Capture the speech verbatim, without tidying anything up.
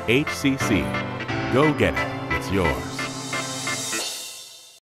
H C C. Go get it. It's yours.